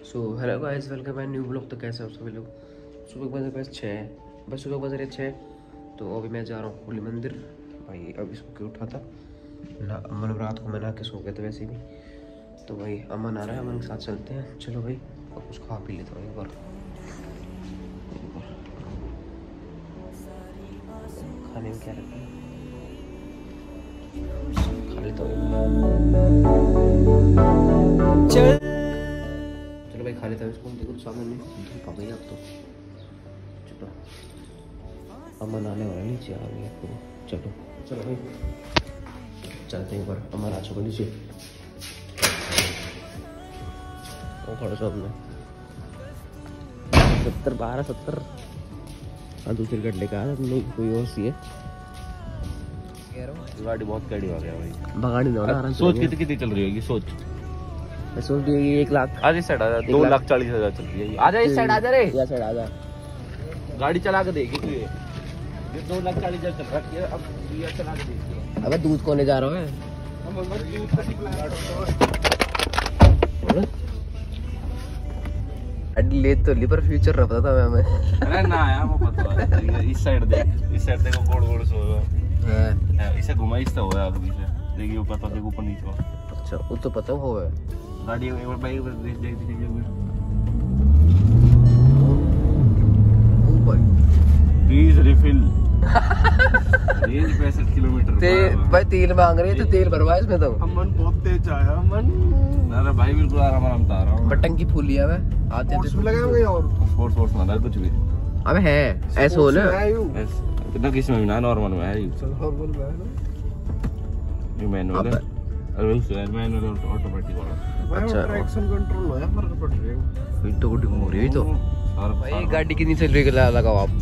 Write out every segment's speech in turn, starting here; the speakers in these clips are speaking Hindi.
सो हेलो गाइस, वेलकम है न्यू ब्लॉग। तो कैसे हो सभी लोग? सुबह बजे बस 6 बस सुबह बज रहे 6। तो अभी मैं जा रहा हूँ होली मंदिर। भाई अभी सो के उठा था ना, मतलब रात को मैं नहा के सो गया था वैसे भी। तो भाई अमन आ रहा है, अमन के साथ चलते हैं। चलो भाई अब कुछ खा पी लेता हूँ एक बार। खाने में क्या रखना है खा लेता हूँ। चलो भाई खा लेता हूँ इसको। देखो सामने में धूप आ गई अब तो। चलो अमन आने वाला, नीचे आ गया तो चलो चलो भाई चलते हैं एक बार। अमन आ चुका नीचे, वो खड़ा सब में 70 12 70। हाँ दूसरी गाड़ी लेकर आया नहीं, कोई और सी है। गाड़ी बहुत कड़ी हो गया भाई। भगाड़ी दो ना। सोच कितनी चल रही होगी? सोच मैं सोच रही हूँ 1 लाख। आज इस साइड आ जा, 2,40,000 चल रही है। आ जा इस साइड, आ जा रे। या साइड आ जा, गाड़ी चला के देगी तू। ये 2,40,000 चल रहा है। अब ये चला के देगी। अबे दूध कोने जा रहा है? ले तो ली पर फ्यूचर रहा था मैं। अरे ना यार वो पता है। इस साइड देख, इस साइड देखो गोड़ गोड़ सो है। इसे घुमा इस तो होया अभी से। देखिए ऊपर तो देखो ऊपर नीचे। अच्छा वो तो पता हो है। गाड़ी एक बार बाइक पर देख देख दीजिए। ओ भाई 30 रिफिल। Range 65 kilometre. भाई तेल मांग रही है तो तेल भरवा इसमें तो। अमन बहुत तेज आया अमन। अरे भाई बिल्कुल आराम आराम से आ रहा हूं। बटन की फूल लिया मैं आते आते लगाएंगे और फोर्स ना कुछ भी। अबे है ऐसे हो ना कितना किस में ना नॉर्मल में है। चल नॉर्मल में है ना। ये मैनुअल है। अरे उसमें मैनुअल ऑटोमेटिक वाला। अच्छा ट्रैक्शन कंट्रोल है पर पड़ रही है। फिर तो गुड हो रही तो। भाई गाड़ी कितनी चल रही है लगाओ आप?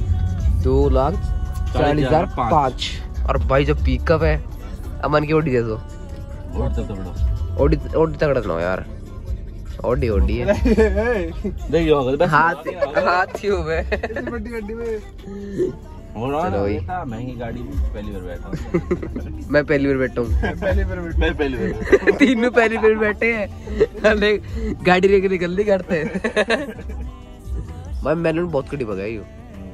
2,40,005। और भाई जब पिकअप है अमन की ओडी दे दो। ओडी तगड़ा ना यार। ओडी है देखिए हाथ ही हुए बड़ी गाड़ी में। चलो भाई महंगी गाड़ी में पहली बार बैठा हूं। मैं पहली बार बैठा हूँ। मैं पहली बार तीनों पहली बार बैठे हैं। गाड़ी लेके निकल नहीं करते। भाई मैंने बहुत कड़ी भगाई हूँ।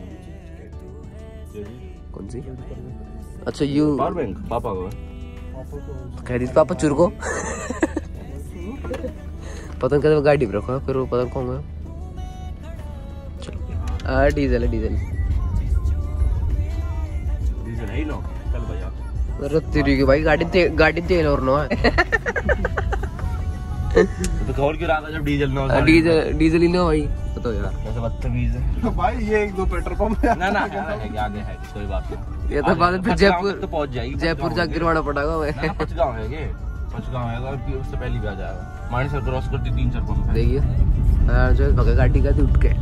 कौन सी? अच्छा यू पावर बैंक पापा को कह रही पापा चुर को। पता नहीं गाड़ी में रखा फिर वो पता कौन गया। चलो डीजल है डीजल है ही नो। चल भैया अरे तेरी की भाई गाड़ी तेल और नो है। तो और क्यों रहा जब डीजल ना हो? डीजल ही ना भाई। बताओ यार कैसे बदतमीज है भाई। ये 1-2 पेट्रोल पंप है ना आगे है कोई बात नहीं। ये तो बात फिर जयपुर तो पहुंच जाएगी। जयपुर जा गिरवाना पड़ेगा। मैं पचगांव है ये पचगांव है और उससे पहले भी आ जाएगा। मानसर क्रॉस करती 3-4 पंप है। देखिए जो भगा गाड़ी का उठ के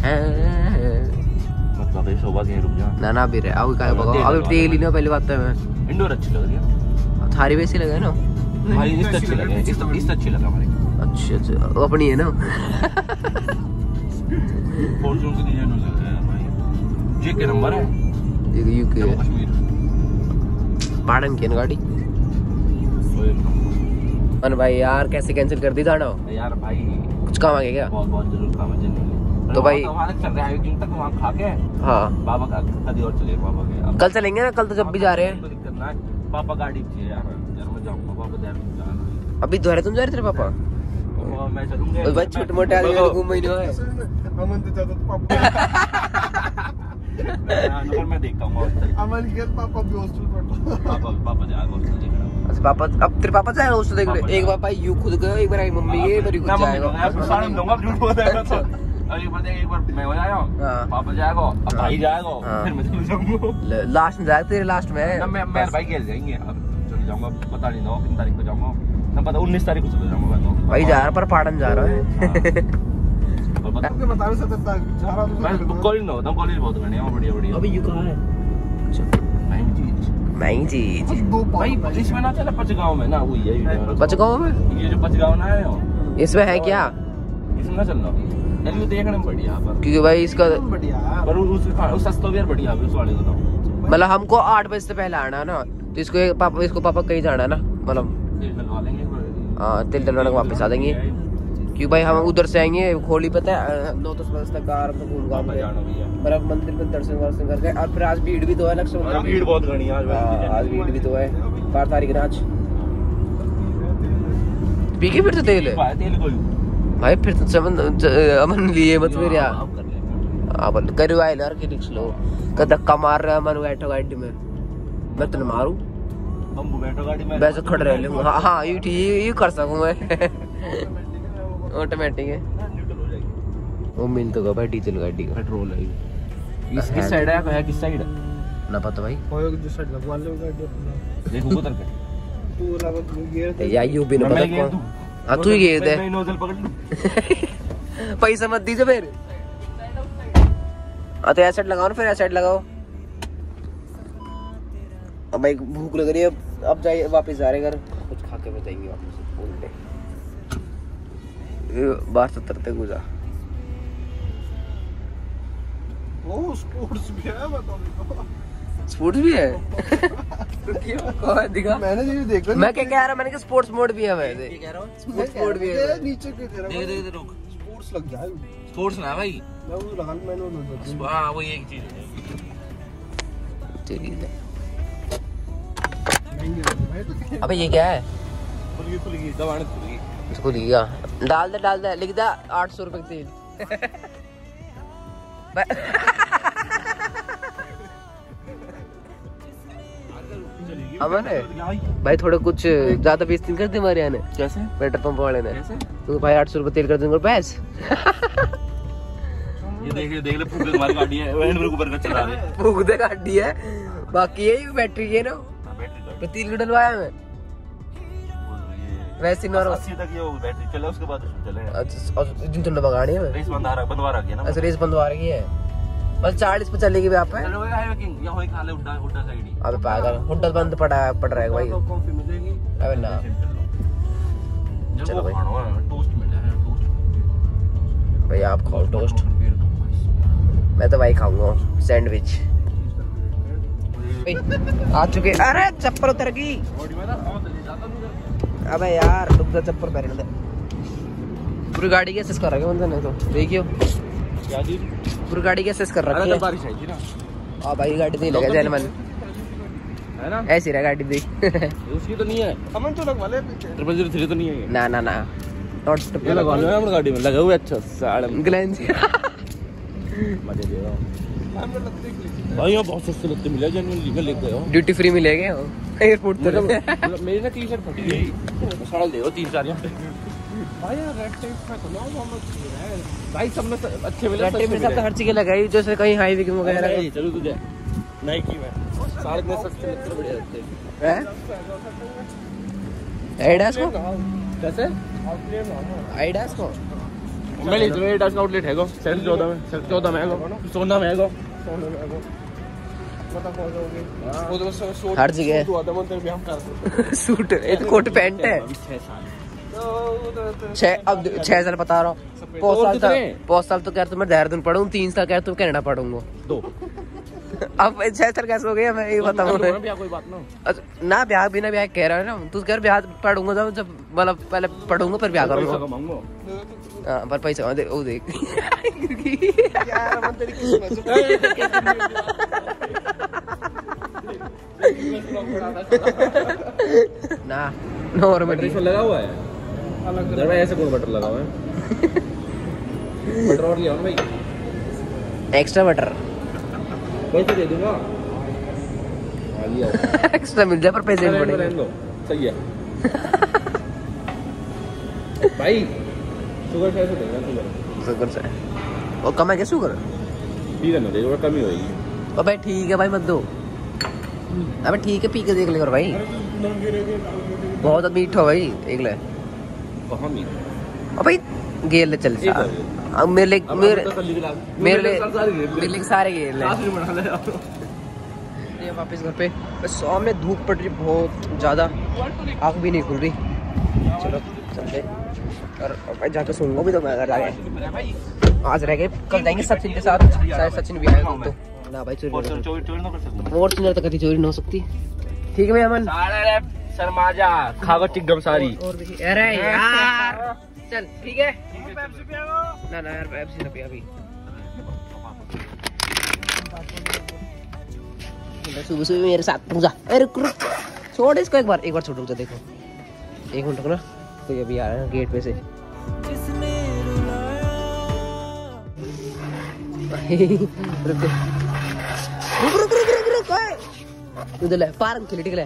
मतलब ये शोभा के रुक जा ना भी रे। अब का भगा अब तेल ही ना। पहली बात है मैं इंडोर अच्छी लग रही है। थारी वैसी लगा है ना भाई। इस अच्छी लगे इस अच्छी लगा हमारे। अच्छा वो अपनी है ना। फॉर्च्यून की डिजाइन हो सकता है भाई। जे के नंबर है यूके कश्मीर पाड़न की ना गाड़ी। मन भाई यार कैसे कैंसिल कर दी जाना यार भाई? कुछ काम आ गया क्या? बहुत जरूर काम है जनरली। तो भाई चल रहा है दिन तक वहां खा के। हाँ बाबा का कभी और चले बाबा के। कल चलेंगे ना? कल तो जब भी जा रहे हैं। दिक्कत ना है पापा गाड़ी चाहिए यार। मैं जाऊंगा पापा देहरादून। अभी तुम जा रहे थे पापा? मैं चलूंगा भाई छोटे मोटे आदमी को घूम ही नहीं है। अमन तो ज्यादा तो पापा मैं देखता हूँ अमन के पापा भी हॉस्टल पढ़ता। पापा जाएगा हॉस्टल देखना। अच्छा पापा अब तेरे पापा जाएगा हॉस्टल देखने? एक बार भाई यू खुद गए, एक बार आई मम्मी गई, एक बार खुद जाएगा। एक बार मैं हो जाएगा पापा जाएगा अब भाई जाएगा फिर मैं चले जाऊंगा। लास्ट में जाएगा तेरे लास्ट में। मैं भाई कैसे जाएंगे? अब चले जाऊंगा पता नहीं 9 कितनी तारीख को जाऊंगा ना पता 19 तारीख को चले जाऊंगा मैं तो। भाई जा रहा पर पाड़न जा रहा है। आपके बता सकता जा रहा हूं मैं कॉलेज ना होता हूं। कॉलेज बहुत बढ़िया बढ़िया। अभी यू कहां है? अच्छा महंगी चीज भाई इसमें ना चला पचगांव में ना वो है पचगांव में। ये जो पचगांव ना है इसमें है क्या? इसमें ना चलना चलिए देखने में बढ़िया पर क्योंकि भाई इसका बढ़िया पर उस सस्ता भी बढ़िया है उस वाले को। तो मतलब हमको 8 बजे से पहले आना है ना तो इसको पापा कहीं जाना है ना मतलब तेल डलवा लेंगे। हाँ तेल डलवाने को वापस आ देंगे। क्यों भाई हम उधर से आएंगे खोली पता है 9-10 बजे तक आराम से घूम घाम के मतलब मंदिर में दर्शन वर्शन करके और फिर आज भीड़ भी तो है लक्ष्मण भीड़ बहुत घनी है आज भीड़ भी तो है 4 तारीख आज पी के फिर तो तेल है तेल कोई भाई फिर तो अमन लिए मत फिर यार अब करवाए यार कि रिक्स लो का धक्का मार रहा है मन बैठो गाड़ी में मैं तो मारू हम बैठो गाड़ी में वैसे खड़े रह लूंगा हाँ ये ठीक ये कर सकूं मैं ऑटोमेटिक है वो मिल तो गया भाई डीजल गाड़ी का पेट्रोल है किस साइड है किस साइड ना पता भाई जो साइड लगवा लो गाड़ी अपना देखो उधर के तू लगा तू गियर या यू भी ना पता कौन हां तू ही गियर दे मैं नोजल पकड़ लूं पैसा मत दीजिए फिर तो ऐसा लगाओ ना फिर ऐसा लगाओ अब भाई भूख लग रही है अब जाइए वापस जा रहे घर कुछ खा के बताएंगे वापस उल्टे 72 तक गुजा ओ स्पोर्ट्स भी है बताओ स्पोर्ट्स भी है कौन दिखा मैंने ये देखा मैं क्या कह रहा मैंने कि स्पोर्ट्स मोड भी है वैसे क्या कह रहा हूं स्पोर्ट्स मोड भी है नीचे के तेरा दे रुक स्पोर्ट्स लग जाए स्पोर्ट्स ना भाई मैं वो लगा मैंने हां वो एक चीज है चलिए अबे ये क्या है खुल गई दबाने खुल गई इसको लिया डाल दे लिख दे 800 रुपए तेल अमन है भाई थोड़ा कुछ ज्यादा बेइज्जती कर दे हमारे यहाँ ने कैसे पेट्रोल पंप वाले ने तो भाई 800 रुपए तेल कर दूंगा पैस ये देख ले फूक हमारी गाड़ी है हैंड ब्रेक ऊपर का चला रहे फूक दे गाड़ी है बाकी यही बैटरी है ना बैटरी तेल भी डलवाया मैं वैसे नॉर्मल 80 तक ये बैटरी चले उसके बाद चले अच्छा जिन तो लगानी है रेस बंदवा रखी है ना अच्छा रेस बंदवा रही है बस 40 पे चलेगी भी आप पे चलो हाईवे किंग या होई खा ले उड्डा साइड ही अबे पागल हुड्डा बंद पड़ रहा है भाई कॉफी मिलेगी अबे ना चलो भाई टोस्ट मिला है टोस्ट भाई आप खाओ टोस्ट मैं तो भाई खाऊंगा सैंडविच आ चुके अरे चप्पल उतर गई अबे यार रुक जा चप्पल पहन दे पूरी गाड़ी की असेस कर रखे बंदे ने तो देखियो क्या जी पूरी गाड़ी की असेस कर रखी है बारिश आई थी ना हां भाई गाड़ी दे लगा जैनमन है ना ऐसी रहा गाड़ी दे उसकी तो नहीं है अमन तो लगवा ले 303 तो नहीं है ना ना ना नॉट ये लगवा लो अपनी गाड़ी में लगा हुआ अच्छा साड़ ग्लैंस मजे दे रहा भाई यहाँ बहुत सस्ते लगते मिला जेन्युइनली मैं लेके गया ड्यूटी फ्री मिलेंगे एयरपोर्ट पे मतलब मेरी ना टी-शर्ट फटी गई साल दे दो 3-4 यहाँ पे भाई यार रेड टेप का तो ना वो भाई सब में अच्छे मिले रेड टेप में सब हर चीज लगाई जैसे कहीं हाईवे की वगैरह चलो तुझे नाइकी में सारे में सस्ते लगते बढ़िया लगते हैं एडिडास को कैसे एडिडास को मैं ले तो एडिडास का आउटलेट है गो सेल 14 में है गो सोना में है गो हर जगह सूट एक कोट पैंट है 6 साल बता रहा हूँ 5 साल तो कह रहा मैं देहरादून पढ़ूँ 3 साल कह रहा कनाडा पढ़ूंगा 2 अब 6 साल कैसे हो गया मैं ये बताऊँ ना ब्याह बिना ब्याह कह रहा है ना तू कह ब्याह पढ़ूंगा जब मतलब पहले पढ़ूंगा फिर ब्याह करूंगा हाँ पर पैसा दे वो देख ना नॉर्मली लगा हुआ है अलग ऐसे कौन बटर लगा हुआ है बटर और लिया भाई एक्स्ट्रा बटर पैसे दे दूंगा एक्स्ट्रा मिल जाए पर पैसे नहीं पड़ेंगे सही है भाई शुगर कैसे देगा शुगर से और कम है क्या शुगर ठीक है ना देखो कम ही होगी अबे ठीक है भाई मत दो अबे ठीक है पी के देख ले भाई बहुत मीठा हो भाई एक ले कहाँ मीठा अबे गेल ले चल अब मेरे लिए सारे गेल ले वापस घर पे सामने धूप पड़ रही बहुत ज्यादा आँख भी नहीं खुल रही चलो चलते और जाके सोऊंगा भी तो मैं घर जाके आज रह गए कल जाएंगे सचिन के साथ शायद सचिन भी आएगा तो ना भाई चोरी तो कभी चोरी नहीं हो सकती ठीक है भाई अमन शर्माजा खावत एकदम सारी अरे यार चल ठीक है। ना ना यार पेप्सी ना पिया अभी। सुबह सुबह मेरे साथ पूजा। अरे रुक रुक छोड़ इसको एक बार छोड़ रुक जा। देखो 1 मिनट रुक ना। तो अभी आ रहा है गेट पे से। रुक रुक रुक रुक रुक उधर ले पार्क खेले ठीक है।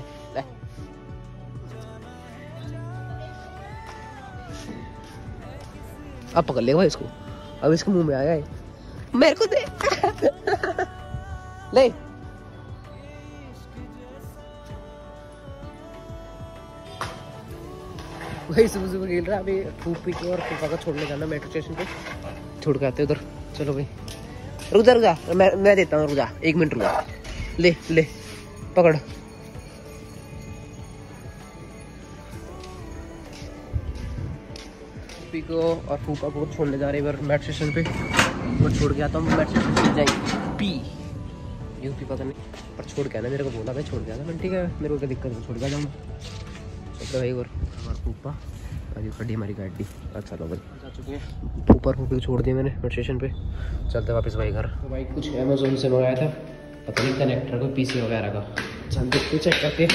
अब पकड़ लेगा इसको। अब इसके मुंह में आया है। मेरे को दे ले। वही सुबह सुबह खेल रहा है। अभी फूफी को और फूफा को छोड़ने जाना मेट्रो स्टेशन पे। छोड़ के आते उधर। चलो भाई रुक जा मैं देता हूँ। रुक जा 1 मिनट रुक जा। ले ले पकड़। फूफी को और फूफा को छोड़ने जा रहे हैं मेट्रो स्टेशन पे। मैं छोड़ के आता हूँ मेट्रो स्टेशन पे जाएंगे पी यूपी पता नहीं पर छोड़ के आना। मेरे को बोला भाई छोड़ के आना। मैं ठीक है मेरे को क्या दिक्कत है छोड़ के आ जाऊँगा। चलते भाई और हमारा फूफा अभी खड़ी हमारी गाड़ी। अच्छा लो भाई जा चुके हैं। ऊपर फूफी छोड़ दिया मैंने मेट्रो स्टेशन पे। चलते वापस भाई घर। तो भाई कुछ अमेजोन से मंगाया था पता नहीं कनेक्टर को पीसी वगैरह का। चल देखते चेक करके।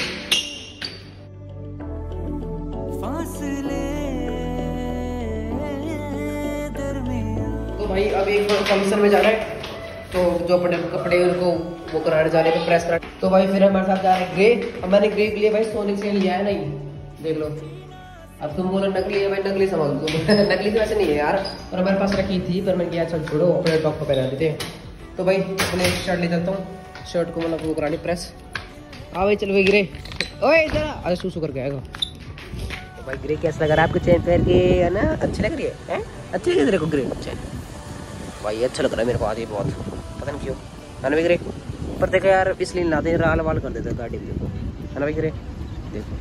तो भाई अभी एक फंक्शन में जा रहा है तो जो अपने कपड़े उनको वो कराने जा रहे हैं प्रेस करा। तो भाई फिर हमारे साथ जा रहे हैं ग्रे। अब मैंने ग्रे के लिए भाई सोनिक से लिया है नहीं देख लो। अब तुम बोलो नकली है भाई नकली समझ तुम नकली तो वैसे नहीं है यार और हमारे पास रखी थी पर मैं क्या चल छोड़ो अपने टॉप को पहना देते। तो भाई अपने शर्ट ले जाता हूँ। शर्ट को मतलब वो करानी प्रेस। हाँ भाई चलो भाई ग्रे ओए जरा अरे सूसू करके आएगा। तो भाई ग्रे कैसा लग रहा है आपको चेन पहन के है ना। अच्छी लग रही है अच्छी लग रही है तेरे को ग्रे चेन भाई। अच्छा लग रहा है मेरे को आदि बहुत पता नहीं क्यों है ना भाई ग्रे। पर देखो यार इसलिए लाते हैं राल वाल कर देते हैं गाड़ी में है ना भाई ग्रे। देखो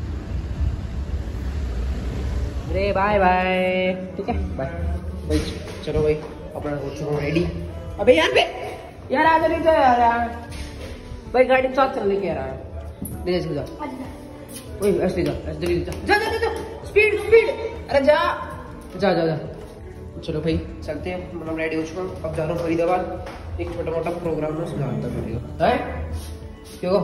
ग्रे बाय बाय ठीक है बाय भाई। चलो भाई अपना हो चुका रेडी। अबे यार आ जल्दी जा यार भाई गाड़ी साथ चलने के रहा है। ले जा ओए ऐसे जा जा स्पीड अरे जा जा जा जा। चलो भाई चलते हैं मतलब रेडी हो चुका हूँ। अब जा रहा हूँ फरीदाबाद एक छोटा मोटा प्रोग्राम में सुधारता पड़ेगा है क्यों।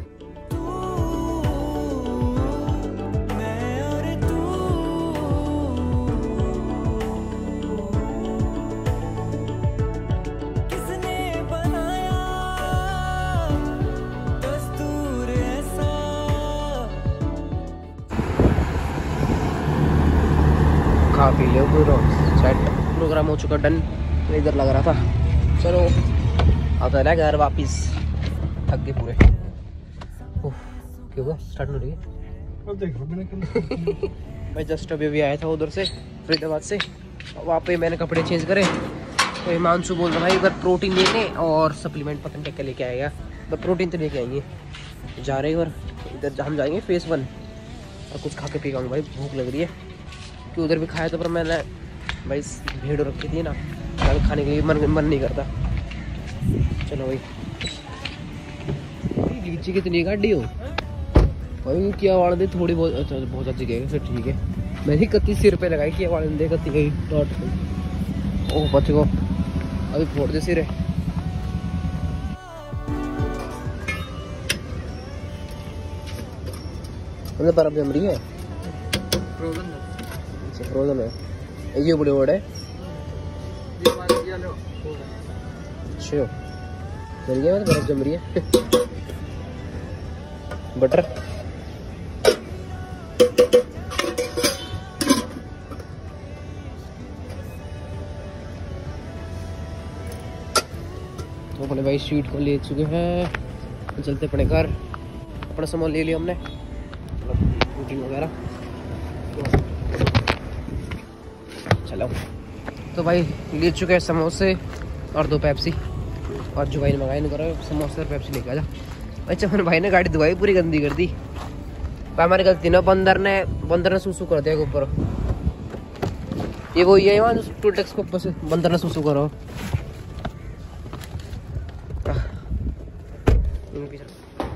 खा पी लो पूरा सेट प्रोग्राम हो चुका डन। इधर लग रहा था चलो आता है घर वापिस थक गए पूरे। क्यों हुआ स्टार्ट नहीं रही भाई। जस्ट अभी आया था उधर से फरीदाबाद से। वहाँ पे मैंने कपड़े चेंज करे तो हिमांशु बोल रहा भाई उधर प्रोटीन लेने और सप्लीमेंट पता नहीं क्या लेके आएगा। तो प्रोटीन तो लेके आएंगे जा रहे हैं और इधर हम जाएंगे फेस 1 और कुछ खा के पी पाऊँगा भाई भूख लग रही है। कि उधर भी खाया तो पर मैंने भाई भीड़ रखी थी ना खाने के लिए मन नहीं करता। चलो भाई लीची कितनी गाड़ी हो भाई क्या वाड़ दे थोड़ी बहुत। अच्छा बहुत अच्छी गई फिर ठीक है। मैंने 31 रुपये लगाई कि वाड़ दे 31 गई डॉट। ओह बच गो अभी फोड़ दे सिरे। मतलब बर्फ जम रही है फ्रोजन है ये बड़े वर्ड है। अच्छा जल गया बर्फ जम रही है। बटर तो अपने भाई स्वीट को ले चुके हैं। चलते पड़े घर अपना सामान ले लिया हमने प्रोटीन वगैरह। चलो तो भाई ले चुके हैं समोसे और 2 पेप्सी और जो भाई ने मंगाई नहीं करो समोसे और पेप्सी लेके आ जा। अच्छा मेरे भाई ने गाड़ी धुआई पूरी गंदी कर दी। हमारी गलती ना बंदर ने सूसू कर दिया ऊपर। ये वो ये वहाँ टूटेक्स के ऊपर से बंदर ने सूसू करो।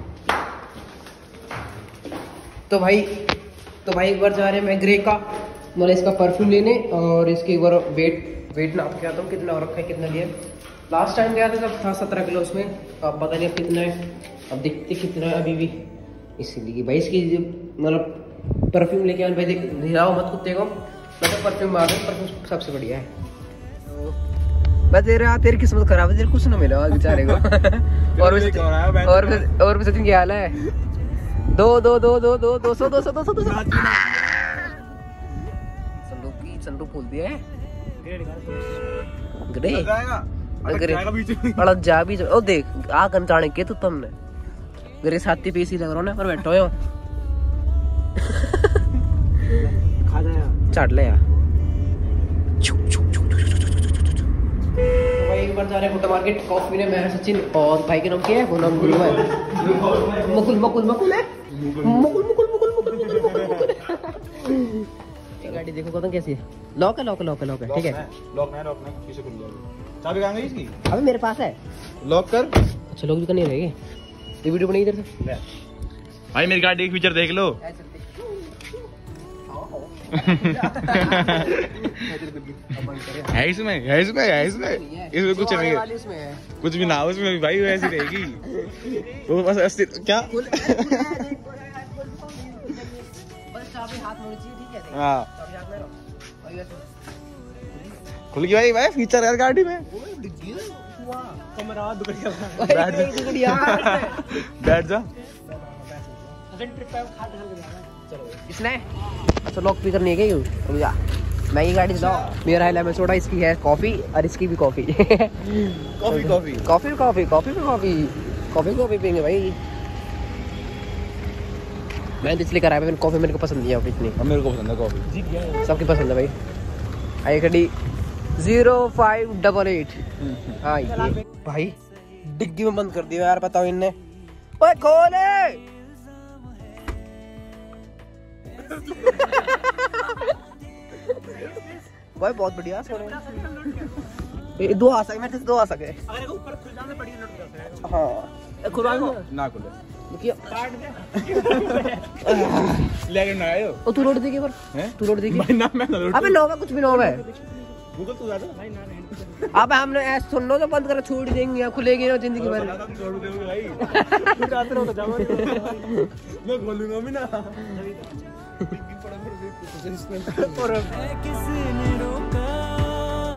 तो भाई एक बार जा रहे हैं मैं ग्रे का मैंने इसका परफ्यूम लेने और इसके एक बार वेट नाप के आता हूँ कितना रखा है कितना लिया। लास्ट टाइम गया था तब था 17 किलो उसमें, अब पता नहीं अब कितना है, अब देखते कितना है अभी भी। इसीलिए भाई इसकी मतलब परफ्यूम लेके आने भाई हिलाओ मत कुत्ते को, मतलब परफ्यूम आ गया, परफ्यूम सबसे बढ़िया है। बस तेरी किस्मत खराब है, तेरे कुछ ना मिला बेचारे को। और भी सचिन क्या हाल है? 200 संदूक खोल दिया है। ग्रे जा भी ओ देख आ गंताने के तू तुमने ग्रे साथी पीसी लग रहा ना पर बैठो हो खा जाया चाट ले यार। तो भाई एक बार जा रहे हैं मोटा मार्केट कॉफी ने, मैं सचिन और भाई के नाम क्या है वो नाम गुरु है मुकुल है मुकुल। गाड़ी देखो कौन कैसी है, लॉक है ठीक है। लॉक नहीं पीछे खुल जाएगा। चाबी कहां गई इसकी? अबे मेरे पास है, लॉक कर। अच्छा लॉक भी करनी रहेगी, ये वीडियो बनेगी इधर से। भाई मेरी गाड़ी एक फीचर देख लो। है इसमें कुछ नहीं है, कुछ भी ना हो उसमें भाई वैसी रहेगी वो बस अस्थिर क्या। हाँ खुल गई भाई फीचर यार गाड़ी में। बैठ जा। इसने अच्छा लॉक भी करनी है क्या? मैं ये गाड़ी चलाओ, मेरा है लेमन सोडा, इसकी है कॉफी और इसकी भी कॉफी। कॉफी पियेंगे भाई। मैं इसलिए कराया मैंने कॉफी, मेरे को पसंद नहीं है इतनी। मेरे को पसंद है कॉफी, सबकी पसंद है भाई। आई खड़ी 0588। हाँ ये भाई डिग्गी में बंद कर दिया यार, बताओ इनने। ओए खोले भाई बहुत बढ़िया सोने। दो आ सके मेरे से, दो आ सके अगर ऊपर खुल जाने पड़ी लट। हाँ खुलवा ना खुले लेकिन ना आयो। ओ तू रोड देखिए पर हैं, तू रोड देखिए ना मैं रोड। अबे नो कुछ भी नो है गूगल तू ज्यादा भाई ना नहीं। अब हमने ऐसे सुन लो तो बंद कर छोड़ देंगे, खुलेगी ना जिंदगी भर। छोड़ दोगे भाई तू रात रो तो जाओ मैं बोलूंगा भी ना।